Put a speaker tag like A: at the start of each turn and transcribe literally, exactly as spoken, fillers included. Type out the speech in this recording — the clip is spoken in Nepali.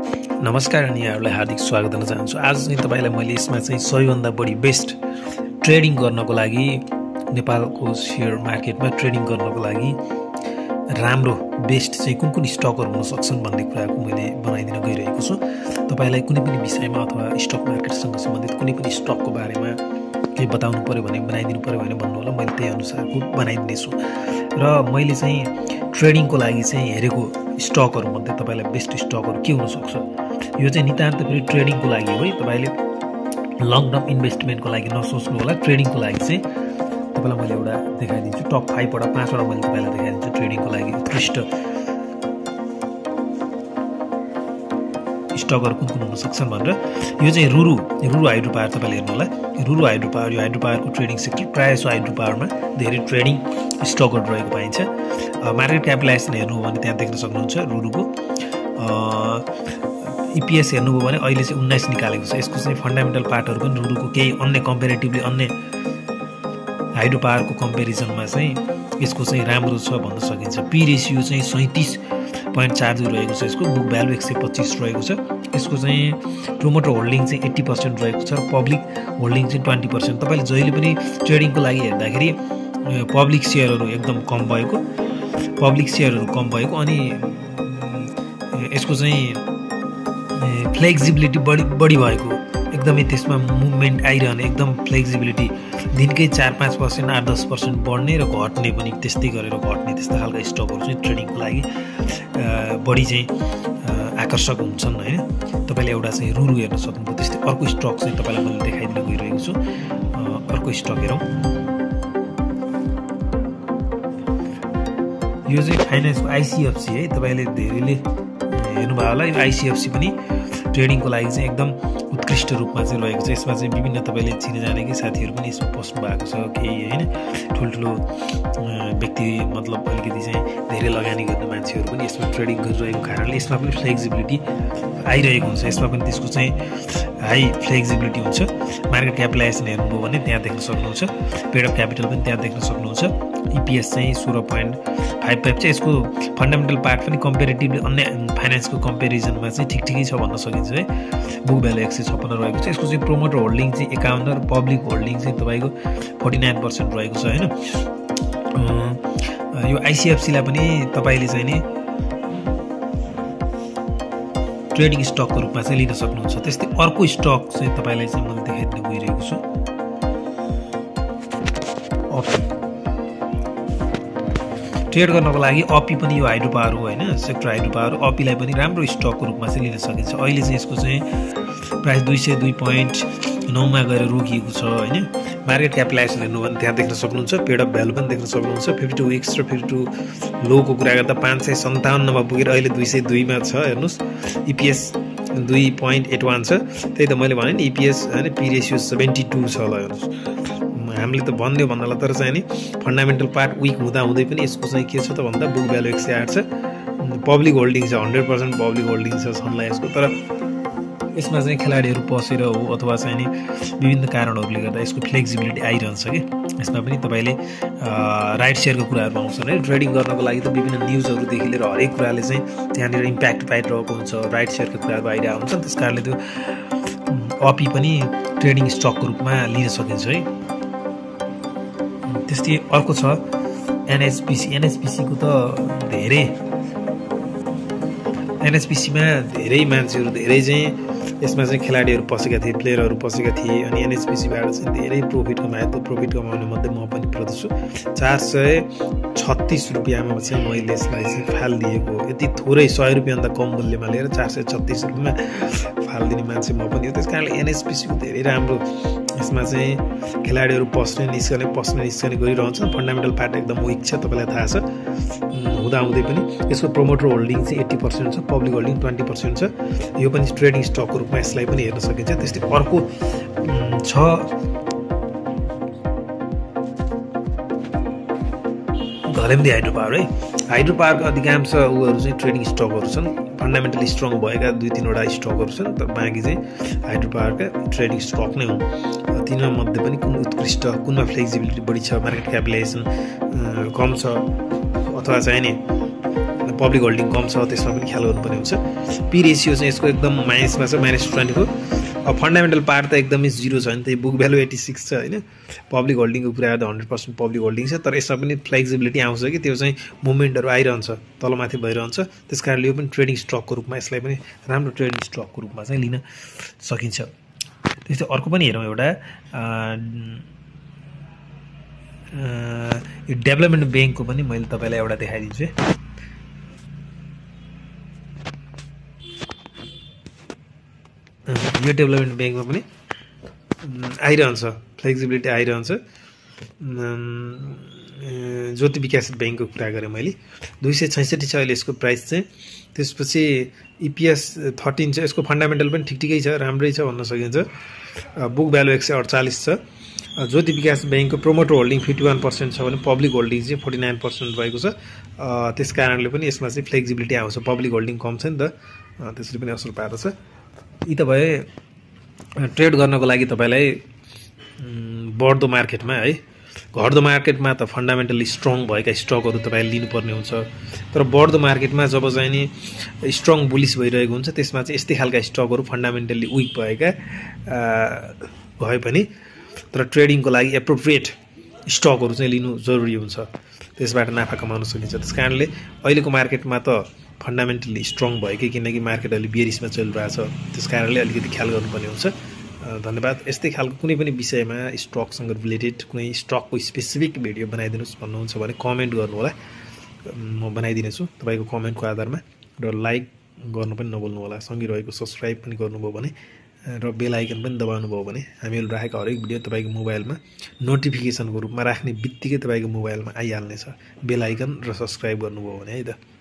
A: नमस्कार अनि यहाँहरूलाई हार्दिक स्वागत गर्न चाहन्छु। आज चाहिँ तपाईलाई मैले यसमा चाहिँ सबैभन्दा बढी बेस्ट ट्रेडिङ गर्नको लागि नेपालको शेयर मार्केटमा ट्रेडिङ गर्नको लागि राम्रो बेस्ट चाहिँ कुन कुन स्टकहरू हुन सक्छन् भन्ने कुराको मैले बनाइदिन गइरहेको छु। तपाईलाई कुनै पनि विषयमा अथवा स्टक मार्केटसँग सम्बन्धित कुनै पनि स्टकको बारेमा केही बताउनु पर्यो भने बनाइदिनु पर्यो भने भन्नु होला, मैले त्यही अनुसारको बनाइदिने छु। र मैले चाहिँ ट्रेडिङको लागि चाहिँ हेरेको स्टकहरू मध्ये तपाईलाई बेस्ट स्टकहरू के हुन सक्छ, यो चाहिँ नितान्त फेरि ट्रेडिङको लागि हो है। तपाईले लङ टर्म इन्भेस्टमेन्टको लागि नसोच्नु होला। ट्रेडिङको लागि चाहिँ तपाईलाई मैले एउटा देखाइदिन्छु। टप फाइभ वटा पाँचवटा मैले तपाईलाई देखाइदिन्छु ट्रेडिङको लागि उत्कृष्ट स्टकहरू कुन कुन हुन सक्छन् भनेर। यो चाहिँ रुरु रुरु हाइड्रो पावर तपाईले हेर्नु होला। रुरु हाइड्रो पावर, यो हाइड्रो पावरको ट्रेडिङ सेक्टर प्रायः सो हाइड्रो पावरमा धेरै ट्रेडिङ स्टकहरू रहेको पाइन्छ। मार्केट क्यापिटलाइजेसन हेर्नु हो भने त्यहाँ देख्न सक्नुहुन्छ रुरुको। इपिएस हेर्नुभयो भने अहिले चाहिँ उन्नाइस निकालेको छ। यसको चाहिँ फन्डामेन्टल पार्टहरू पनि रुरुको केही अन्य कम्पेरिटिभली अन्य हाइड्रो पावरको कम्पेरिजनमा चाहिँ यसको चाहिँ राम्रो छ भन्न सकिन्छ। पी रेसियो चाहिँ सैँतिस पोइन्ट चार दुई रहेको छ। यसको बुक भ्यालु एक सय पच्चिस रहेको छ। यसको चाहिँ प्रोमोटर होल्डिङ चाहिँ एट्टी पर्सेन्ट रहेको छ र पब्लिक होल्डिङ चाहिँ ट्वेन्टी पर्सेन्ट। तपाईँले जहिले पनि ट्रेडिङको लागि हेर्दाखेरि पब्लिक सेयरहरू एकदम कम भएको पब्लिक सेयरहरू कम भएको अनि यसको चाहिँ फ्लेक्सिबिलिटी बढी बढी भएको, एकदमै त्यसमा मुभमेन्ट आइरहने, एकदम फ्लेक्सिबिलिटी दिनकै चार पाँच पर्सेन्ट आठ दस पर्सेन्ट बढ्ने र घट्ने पनि त्यस्तै गरेर घट्ने त्यस्ता खालका स्टकहरू चाहिँ ट्रेडिङको लागि बढी चाहिँ आकर्षक हुन्छन् होइन। तपाईँले एउटा चाहिँ रुरु हेर्न सक्नुभयो। त्यस्तै अर्को स्टक चाहिँ तपाईँलाई मैले देखाइदिन गइरहेको छु। अर्को स्टक हेरौँ। यो चाहिँ फाइनेन्सको आइसिएफसी है। तपाईँले धेरैले हेर्नुभयो होला। यो आइसिएफसी पनि ट्रेडिङको लागि चाहिँ एकदम उत्कृष्ट रूपमा चाहिँ रहेको छ। यसमा चाहिँ विभिन्न तपाईँले चिने जानेकै साथीहरू पनि यसमा पस्नु भएको छ केही होइन। ठुल्ठुलो व्यक्ति मतलब अलिकति चाहिँ धेरै लगानी गर्ने मान्छेहरू पनि यसमा ट्रेडिङ गरिरहेको कारणले यसमा पनि फ्लेक्सिबिलिटी आइरहेको हुन्छ। यसमा पनि त्यसको चाहिँ हाई फ्लेक्सिबिलिटी हुन्छ। मार्केट क्यापिटलाइजेसन हेर्नुभयो भने त्यहाँ देख्न सक्नुहुन्छ। पेड अफ क्यापिटल पनि त्यहाँ देख्न सक्नुहुन्छ। इपिएस चाहिँ सोह्र पोइन्ट फाइभ फाइभ चाहिँ यसको फन्डामेन्टल पार्ट पनि कम्पेरिटिभली अन्य फाइनेन्सको कम्पेरिजनमा चाहिँ ठिक ठिकै छ भन्न सकिन्छ है। बुक भ्यालु एक सय छप्पन्न रहेको छ। यसको चाहिँ प्रोमोटर होल्डिङ चाहिँ एकाउन्न र पब्लिक होल्डिङ चाहिँ तपाईँको फोर्टी नाइन पर्सेन्ट रहेको छ होइन। यो आइसिएफसीलाई पनि तपाईँले चाहिँ नि ट्रेडिङ स्टकको रूपमा चाहिँ लिन सक्नुहुन्छ। त्यस्तै अर्को स्टक चाहिँ तपाईँलाई चाहिँ मैले देखाइदिन गइरहेको छु। अपी ट्रेड गर्नको लागि अपी पनि यो हाइड्रो पावर हो होइन, सेक्टर हाइड्रो पावर। अपीलाई पनि राम्रो स्टकको रूपमा चाहिँ लिन सकिन्छ। अहिले चाहिँ यसको चाहिँ प्राइस दुई सय दुई पोइन्ट नौमा गएर रोकिएको छ होइन। मार्केट क्यापिटलाइजेसन हेर्नु भने त्यहाँ देख्न सक्नुहुन्छ। पेड अफ भ्यालु पनि देख्न सक्नुहुन्छ। फिफ्टी टू विक्स र फिफ्टी टू लोको कुरा गर्दा पाँच सय सन्ताउन्नमा पुगेर अहिले दुई सय दुईमा छ हेर्नुहोस्। इपिएस दुई पोइन्ट एट वान छ। त्यही त मैले भने नि इपिएस होइन पी रेसियो सेभेन्टी टू छ ल हेर्नुहोस्। हामीले त भनिदियो भन्नलाई तर चाहिँ नि फन्डामेन्टल पार्ट विक हुँदा हुँदै पनि यसको चाहिँ के छ त भन्दा बुक भ्यालु एक सय आठ छ। पब्लिक होल्डिङ छ हन्ड्रेड पर्सेन्ट पब्लिक होल्डिङ छ सनलाई यसको। तर यसमा चाहिँ खेलाडीहरू पसेर हो अथवा चाहिँ नि विभिन्न कारणहरूले गर्दा यसको फ्लेक्सिबिलिटी आइरहन्छ कि। यसमा पनि तपाईँले राइट सेयरको कुराहरू पाउँछन् है। ट्रेडिङ गर्नको लागि त विभिन्न न्युजहरूदेखि लिएर हरेक कुराले चाहिँ त्यहाँनिर इम्प्याक्ट पाइरहेको हुन्छ। राइट सेयरको कुराहरू आइरहेको हुन्छ। त्यस कारणले त्यो अपी पनि ट्रेडिङ स्टकको रूपमा लिन सकिन्छ है। त्यस्तै अर्को छ एनएचपिसी। एनएचपिसीको त धेरै एनएचपिसीमा धेरै मान्छेहरू धेरै चाहिँ यसमा चाहिँ खेलाडीहरू पसेका थिए, प्लेयरहरू पसेका थिए अनि एनएचपिसीबाट चाहिँ धेरै प्रोफिट कमाए। त्यो प्रोफिट कमाउने मध्ये म पनि पर्दछु। चार सय छत्तिस रुपियाँमा चाहिँ मैले यसलाई चाहिँ फाल दिएको। यति थोरै सय रुपियाँभन्दा कम मूल्यमा लिएर चार सय छत्तिस रुपियाँमा फाल दिने मान्छे म पनि हो। त्यस कारणले एनएचपिसीको धेरै राम्रो यसमा चाहिँ खेलाडीहरू पस्ने निस्कने पस्ने निस्कने गरिरहन्छन्। फन्डामेन्टल पार्ट एकदम विक छ तपाईँलाई थाहा छ। हुँदाहुँदै पनि यसको प्रोमोटर होल्डिङ चाहिँ एट्टी पर्सेन्ट छ। पब्लिक होल्डिङ ट्वेन्टी पर्सेन्ट छ। यो पनि ट्रेडिङ स्टकको रूपमा यसलाई पनि हेर्न सकिन्छ। त्यस्तै अर्को छ घलेम्दी हाइड्रो पावर है। हाइड्रो पावरको अधिकांश उहरू चाहिँ ट्रेडिङ स्टकहरू छन्। फन्डामेन्टली स्ट्रङ भएका दुई तिनवटा स्टकहरू छन्। तर बाँकी चाहिँ हाइड्रो पावरका ट्रेडिङ स्टक नै हुन्। तिनीमा मध्ये पनि कुन उत्कृष्ट, कुनमा फ्लेक्सिबिलिटी बढी छ, मार्केट क्यापिटलाइजेसन कम छ अथवा चाहिँ नि पब्लिक होल्डिङ कम छ त्यसमा पनि ख्याल गर्नुपर्ने हुन्छ। पी रेसियो चाहिँ यसको एकदम माइनसमा छ, माइनस ट्वेन्टी फोर। अब फन्डामेन्टल पार्ट त एकदमै जिरो छ नि, त्यही बुक भ्यालु एट्टी सिक्स छ होइन। पब्लिक होल्डिङको कुरा गर्दा हन्ड्रेड पर्सेन्ट पब्लिक होल्डिङ छ, तर यसमा पनि फ्लेक्सिबिलिटी आउँछ कि त्यो चाहिँ मुभमेन्टहरू आइरहन्छ, तलमाथि भइरहन्छ। त्यस कारणले यो पनि ट्रेडिङ स्टकको रूपमा यसलाई पनि राम्रो ट्रेडिङ स्टकको रूपमा चाहिँ लिन सकिन्छ। त्यस्तै अर्को पनि हेरौँ एउटा यो डेभलपमेन्ट ब्याङ्कको पनि मैले तपाईँलाई एउटा देखाइदिन्छु। यो डेभलपमेन्ट ब्याङ्कमा पनि आइरहन्छ, फ्लेक्सिबिलिटी आइरहन्छ। ज्योति विकास ब्याङ्कको कुरा गरेँ मैले, दुई सय छैसठी छ अहिले यसको प्राइस चाहिँ। त्यसपछि इपिएस थर्टिन छ, यसको फन्डामेन्टल पनि ठिक ठिकै छ, राम्रै छ भन्न सकिन्छ। बुक भ्यालु एक सय अडचालिस छ। ज्योति विकास ब्याङ्कको promoter holding fifty one percent छ भने पब्लिक होल्डिङ चाहिँ फोर्टी नाइन पर्सेन्ट भएको छ। त्यस कारणले पनि यसमा चाहिँ फ्लेक्सिबिलिटी आउँछ, पब्लिक होल्डिङ कम छ नि त, त्यसले पनि असर पार्दछ। यी त भए ट्रेड गर्नको लागि तपाईँलाई बढ्दो मार्केटमा है। घट्दो मार्केटमा त फन्डामेन्टली स्ट्रङ भएका स्टकहरू तपाईँले लिनुपर्ने हुन्छ, तर बढ्दो मार्केटमा जब चाहिँ नि स्ट्रङ बुलिस भइरहेको हुन्छ त्यसमा चाहिँ यस्तै खालका स्टकहरू फन्डामेन्टली विक भएका भए पनि तर ट्रेडिङको लागि एप्रोप्रिएट स्टकहरू चाहिँ लिनु जरुरी हुन्छ, त्यसबाट नाफा कमाउन सकिन्छ। त्यस कारणले अहिलेको मार्केटमा त फन्डामेन्टली स्ट्रङ भएकै, किनकि मार्केट अलि बियरिसमा चलिरहेको छ, त्यस कारणले अलिकति ख्याल गर्नुपर्ने हुन्छ। धन्यवाद। यस्तै खालको कुनै पनि विषयमा स्टकसँग रिलेटेड कुनै स्टकको स्पेसिफिक भिडियो बनाइदिनुहोस् भन्नुहुन्छ भने कमेन्ट गर्नुहोला, म बनाइदिनेछु तपाईँको कमेन्टको आधारमा। र लाइक गर्नु पनि नभुल्नु होला, सँगै रहेको सब्सक्राइब पनि गर्नुभयो भने र बेल आइकन पनि दबाउनु भयो भने हामीले राखेका हरेक भिडियो तपाईँको मोबाइलमा नोटिफिकेसनको रूपमा राख्ने बित्तिकै तपाईँको मोबाइलमा आइहाल्नेछ, बेल आइकन र सब्सक्राइब गर्नुभयो भने है त।